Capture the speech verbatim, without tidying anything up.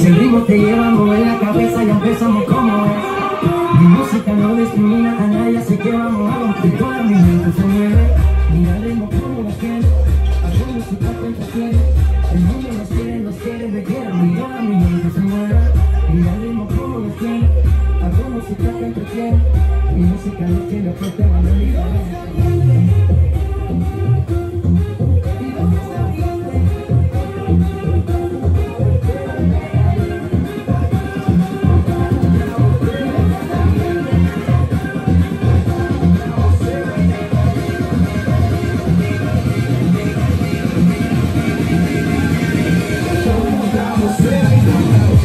Si el ritmo te lleva a mover la cabeza, ya empezamos como es. Mi música no discrimina a nadie, así que vamos a romper. Toda mi mente se mueve. Mira el ritmo como lo quiere. Hago música que entretiene. El mundo nos quiere, nos quiere, me quiere. Y toda mi mente se mueve. Mira el ritmo como lo quiere. Hago música que entretiene. Mi música no tiene fuerte, mano, mira. We'll be right back.